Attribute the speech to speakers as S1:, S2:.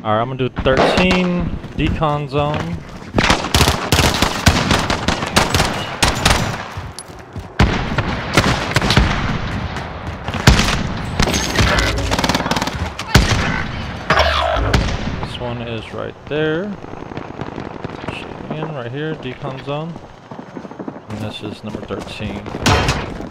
S1: Alright, I'm gonna do 13 decon zone. This one is right there. Right here, decon zone. And this is number 13.